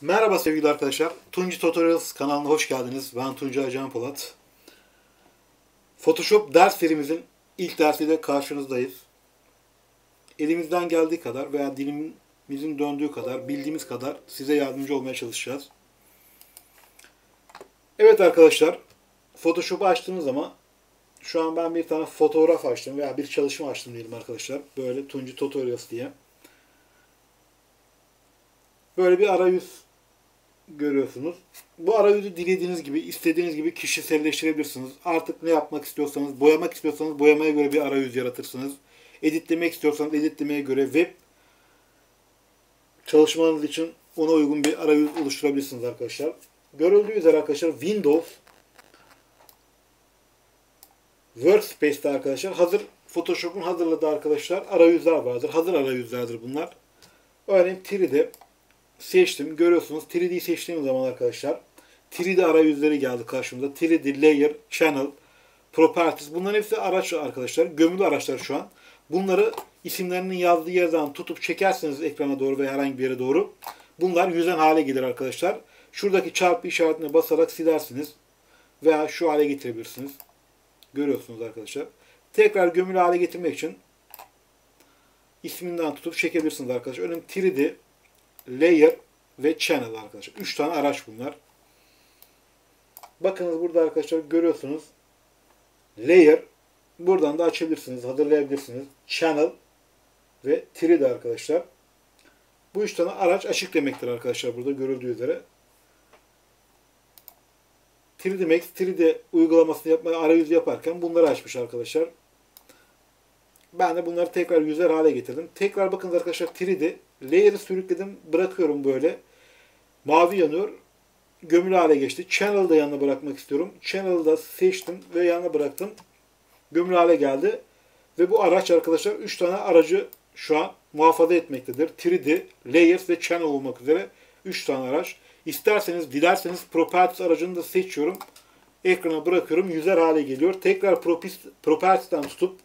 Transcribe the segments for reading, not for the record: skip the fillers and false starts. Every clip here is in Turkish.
Merhaba sevgili arkadaşlar. Tunci Tutorials kanalına hoş geldiniz. Ben Tuncay Can Polat. Photoshop ders serimizin ilk dersiyle karşınızdayız. Elimizden geldiği kadar veya dilimizin döndüğü kadar, bildiğimiz kadar size yardımcı olmaya çalışacağız. Evet arkadaşlar, Photoshop'u açtığınız zaman şu an ben bir tane fotoğraf açtım veya bir çalışma açtım diyelim arkadaşlar. Böyle Tunci Tutorials diye. Böyle bir arayüz görüyorsunuz. Bu arayüzü dilediğiniz gibi, istediğiniz gibi kişiselleştirebilirsiniz. Artık ne yapmak istiyorsanız, boyamak istiyorsanız boyamaya göre bir arayüz yaratırsınız. Editlemek istiyorsanız editlemeye göre web çalışmanız için ona uygun bir arayüz oluşturabilirsiniz arkadaşlar. Görüldüğü üzere arkadaşlar Windows Workspace'te arkadaşlar hazır Photoshop'un hazırladığı arkadaşlar arayüzler vardır. Hazır arayüzlerdir bunlar. Örneğin 3D seçtim. Görüyorsunuz 3D'yi seçtiğim zaman arkadaşlar 3D arayüzleri geldi karşımıza. 3D Layer, Channel, Properties. Bunların hepsi araç arkadaşlar. Gömülü araçlar şu an. Bunları isimlerinin yazdığı yerden tutup çekerseniz ekrana doğru veya herhangi bir yere doğru bunlar yüzen hale gelir arkadaşlar. Şuradaki çarpı işaretine basarak silersiniz. Veya şu hale getirebilirsiniz. Görüyorsunuz arkadaşlar. Tekrar gömülü hale getirmek için isminden tutup çekebilirsiniz arkadaşlar. Örneğin 3D Layer ve Channel arkadaşlar. 3 tane araç bunlar. Bakınız burada arkadaşlar görüyorsunuz. Layer buradan da açabilirsiniz, hazırlayabilirsiniz. Channel ve 3D arkadaşlar. Bu 3 tane araç açık demektir arkadaşlar burada görüldüğü üzere. 3D Max, 3D uygulamasını yapmaya arayüzü yaparken bunları açmış arkadaşlar. Ben de bunları tekrar yüzer hale getirdim. Tekrar bakın arkadaşlar 3D Layer'ı sürükledim, bırakıyorum böyle. Mavi yanıyor. Gömülü hale geçti. Channel'ı da yanına bırakmak istiyorum. Channel'ı da seçtim ve yanına bıraktım. Gömülü hale geldi. Ve bu araç arkadaşlar 3 tane aracı şu an muhafaza etmektedir. 3D, Layers ve Channel olmak üzere 3 tane araç. İsterseniz, dilerseniz Properties aracını da seçiyorum. Ekrana bırakıyorum. Yüzer hale geliyor. Tekrar Properties'ten tutup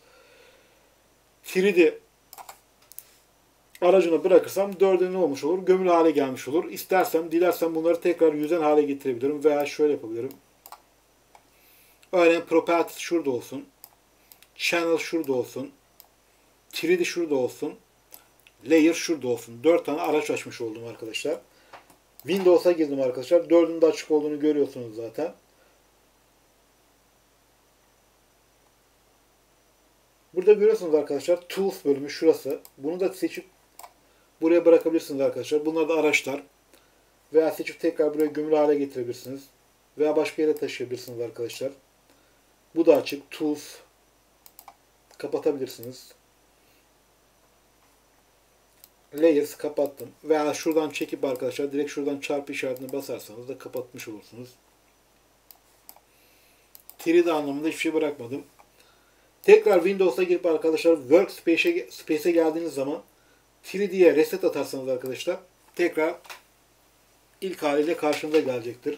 3D aracını bırakırsam 4'e ne olmuş olur? Gömülü hale gelmiş olur. İstersem, dilersem bunları tekrar yüzen hale getirebilirim. Veya şöyle yapabilirim. Örneğin Properties şurada olsun. Channel şurada olsun. 3D şurada olsun. Layer şurada olsun. 4 tane araç açmış oldum arkadaşlar. Windows'a girdim arkadaşlar. 4'ün de açık olduğunu görüyorsunuz zaten. Burada görüyorsunuz arkadaşlar Tools bölümü şurası. Bunu da seçip buraya bırakabilirsiniz arkadaşlar. Bunlar da araçlar. Veya seçip tekrar buraya gömülü hale getirebilirsiniz. Veya başka yere taşıyabilirsiniz arkadaşlar. Bu da açık. Tools kapatabilirsiniz. Layers kapattım. Veya şuradan çekip arkadaşlar direkt şuradan çarpı işaretine basarsanız da kapatmış olursunuz. 3D anlamında hiçbir şey bırakmadım. Tekrar Windows'a girip arkadaşlar Workspace'e geldiğiniz zaman 3D'ye reset atarsanız arkadaşlar tekrar ilk haliyle karşınıza gelecektir.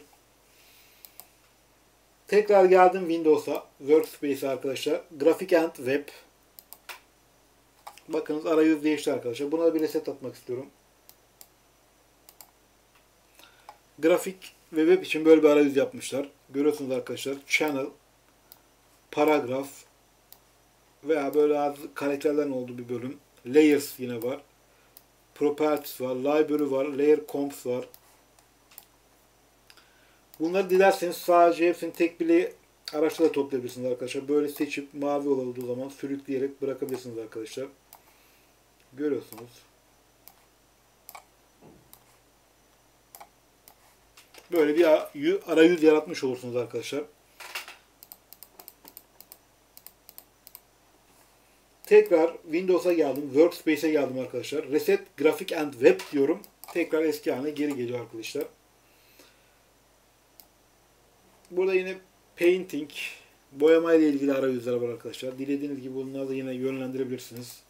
Tekrar geldim Windows'a, Workspace'e arkadaşlar. Graphic and Web. Bakınız arayüz değişti arkadaşlar. Buna bir reset atmak istiyorum. Grafik ve web için böyle bir arayüz yapmışlar. Görüyorsunuz arkadaşlar. Channel, paragraf veya böyle karakterlerin olduğu bir bölüm. Layers yine var. Properties var. Library var. Layer Comps var. Bunları dilerseniz sadece hepsini tek bir araçla da toplayabilirsiniz arkadaşlar. Böyle seçip mavi olduğu zaman sürükleyerek bırakabilirsiniz arkadaşlar. Görüyorsunuz. Böyle bir arayüz yaratmış olursunuz arkadaşlar. Tekrar Windows'a geldim. Workspace'e geldim arkadaşlar. Reset Graphic and Web diyorum. Tekrar eski haline geri geliyor arkadaşlar. Burada yine Painting, boyama ile ilgili arayüzler var arkadaşlar. Dilediğiniz gibi bunları da yine yönlendirebilirsiniz.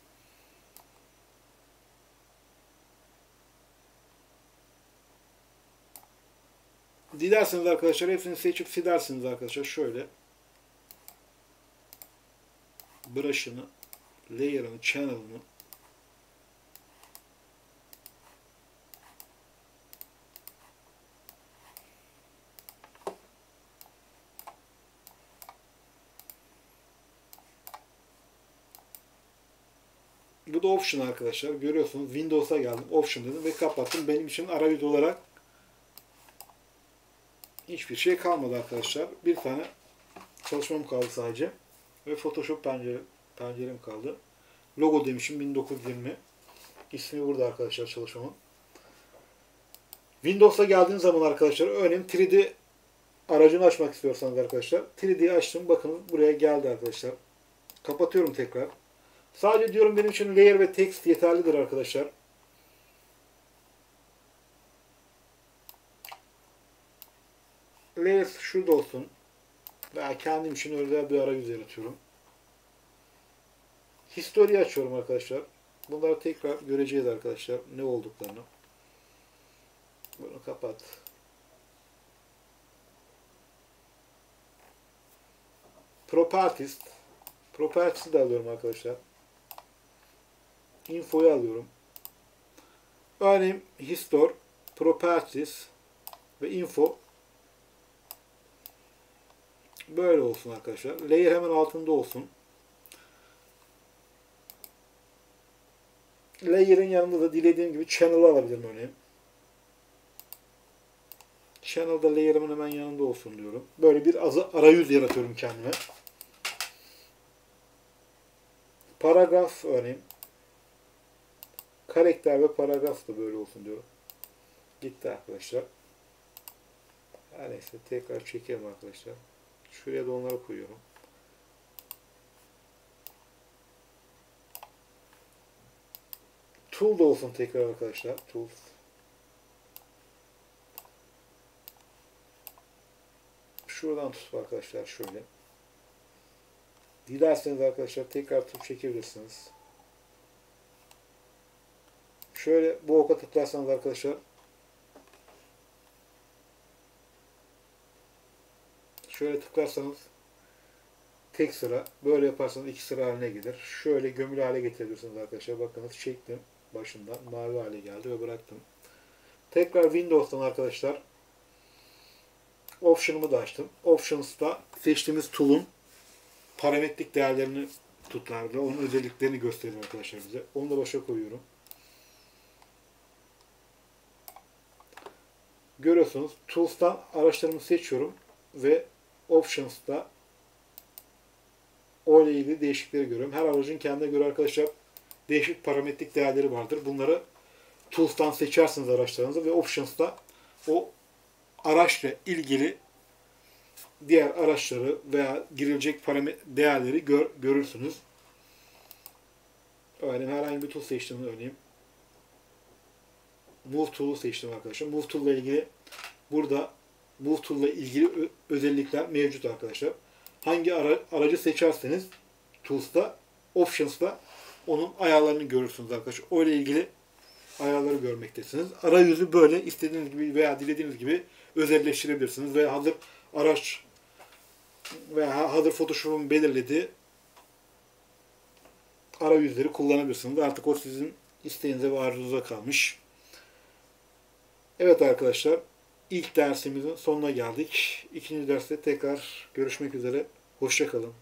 Dilerseniz arkadaşlar hepsini seçip silersiniz arkadaşlar. Şöyle brush'ını, layer'ını, channel'ını Bu da Option arkadaşlar. Görüyorsunuz Windows'a geldim. Option dedim ve kapattım. Benim için arayüz olarak hiçbir şey kalmadı arkadaşlar. Bir tane çalışmam kaldı sadece. Ve Photoshop pencerem kaldı. Logo demişim 1920. İsmi burada arkadaşlar çalışmamın. Windows'a geldiğiniz zaman arkadaşlar örneğin 3D aracını açmak istiyorsanız arkadaşlar 3D'yi açtım. Bakın buraya geldi arkadaşlar. Kapatıyorum tekrar. Sadece diyorum benim için layer ve text yeterlidir arkadaşlar. Layer şurada olsun. Ben kendim için özel bir arayüz yaratıyorum. History açıyorum arkadaşlar. Bunları tekrar göreceğiz arkadaşlar. Ne olduklarını. Bunu kapat. Properties. Properties'i de alıyorum arkadaşlar. Info'yu alıyorum. Örneğin History, Properties ve Info. Böyle olsun arkadaşlar. Layer hemen altında olsun. Layer'ın yanında da dilediğim gibi Channel'ı alabilirim örneğin. Channel'da layer'ımın hemen yanında olsun diyorum. Böyle bir arayüz yaratıyorum kendime. Paragraf örneğin. Karakter ve paragraf da böyle olsun diyorum. Gitti arkadaşlar. Her neyse tekrar çekelim arkadaşlar. Şuraya da onları koyuyorum. Tool da olsun tekrar arkadaşlar. Tools. Şuradan tutup arkadaşlar şöyle. Dilerseniz arkadaşlar tekrar tutup çekebilirsiniz. Şöyle bu oka tıklarsanız arkadaşlar şöyle tıklarsanız tek sıra, böyle yaparsanız iki sıra haline gelir. Şöyle gömülü hale getirebilirsiniz arkadaşlar. Bakınız çektim başından mavi hale geldi ve bıraktım. Tekrar Windows'tan arkadaşlar Option'ımı da açtım. Options'ta seçtiğimiz tool'un parametrik değerlerini tutar ve onun özelliklerini gösterir arkadaşlar bize. Onu da başa koyuyorum. Görüyorsunuz Tools'tan araçlarımı seçiyorum ve Options'ta o ile ilgili değişiklikleri görüyorum. Her aracın kendine göre arkadaşlar değişik parametrik değerleri vardır. Bunları Tools'tan seçersiniz araçlarınızı ve Options'ta o araçla ilgili diğer araçları veya girilecek değerleri görürsünüz. Örneğin herhangi bir tool seçtim örneğin. Move Tool'u seçtim arkadaşlar. Move Tool ile ilgili burada Move Tool ile ilgili özellikler mevcut arkadaşlar. Hangi aracı seçerseniz Tools'ta, Options'ta onun ayarlarını görürsünüz arkadaşlar. O ile ilgili ayarları görmektesiniz. Arayüzü böyle istediğiniz gibi veya dilediğiniz gibi özelleştirebilirsiniz veya hazır araç veya hazır Photoshop'un belirlediği arayüzleri kullanabilirsiniz. Artık o sizin isteğinize ve arzunuza kalmış. Evet arkadaşlar, ilk dersimizin sonuna geldik. İkinci derste tekrar görüşmek üzere. Hoşça kalın.